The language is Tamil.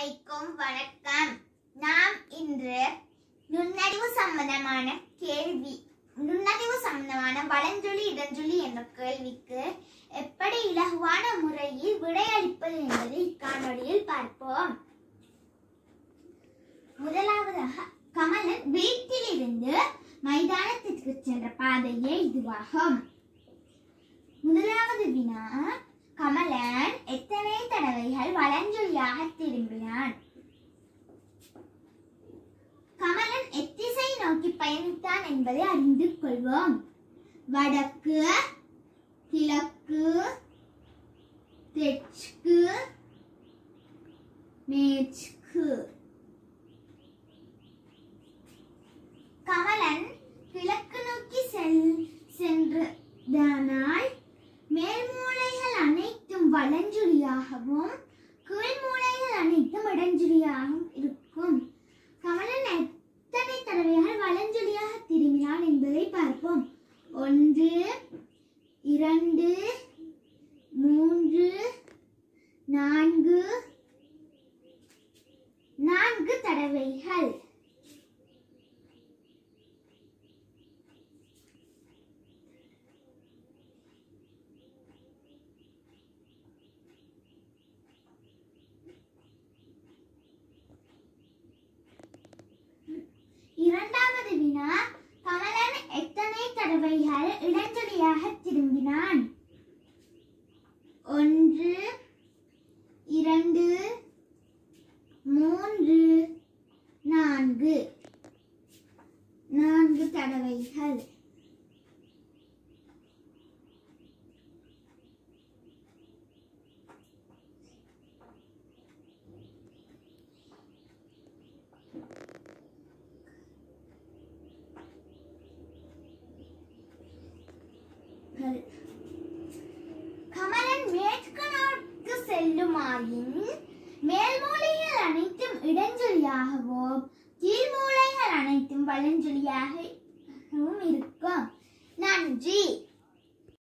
அனைவருக்கும் வணக்கம். நாம் இன்று நுண்ணறிவு சம்பந்தமான வலஞ்சொலி இடஞ்சொலி என்ற கேள்விக்கு எப்படி இலகுவான முறையில் விடையளிப்பது என்பதை இக்காணொளியில் பார்ப்போம். முதலாவதாக கமலன் வீட்டிலிருந்து மைதானத்திற்கு சென்ற பாதையே இதுவாகும். முதலாவது வினா, கமலன் எத்தனை தடவைகள் வலஞ்சொலியாக திரும்பினான்? கமலன் எத்திசை நோக்கி பயணித்தான் என்பதை அறிந்து கொள்வோம். வடக்கு, கிழக்கு, தெற்கு, மேற்கு. கமலன் கிழக்கு நோக்கி சென்றதனால் மேல்மூலைகள் அனைத்தும் வலஞ்சொலியாகவும் கீழ்மூலைகள் அனைத்தும் இடஞ்சொலியாகவும் இருக்கும். கமலன் எத்தனை தடவைகள் வலஞ்சொலியாக திரும்பினான் என்பதை பார்ப்போம். 1, 2, 3, 4 தடவைகள். இரண்டாவது வினா, கமலன் எத்தனை தடவைகள் இடஞ்சொலியாக திரும்பினான்? 1, 2, 3, 4 தடவைகள். கமலன் மேற்கு நோக்கி செல்லுமாயின் மேல்மூலைகள் அனைத்தும் இடஞ்சொலியாகவும் கீழ்மூலைகள் அனைத்தும் வலஞ்சொலியாகவும் இருக்கும். நன்றி.